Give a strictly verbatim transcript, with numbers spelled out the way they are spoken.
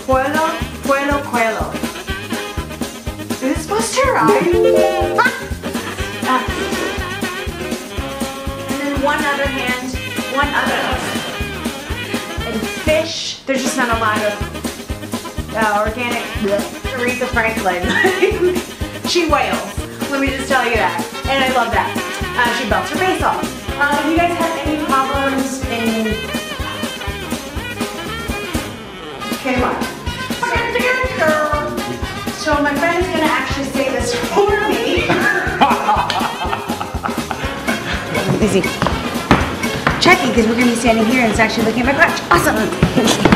Puelo, puelo, puelo. Is it supposed to rhyme? Ah. And then one other hand, one other. And fish, there's just not a lot of uh, organic Aretha Franklin. She wails, let me just tell you that. And I love that. Uh, she belts her face off. Uh, if you guys have any problems in... Okay, what? So my friend's gonna actually say this for me. Busy checking because we're gonna be standing here and it's actually looking at my crotch. Awesome.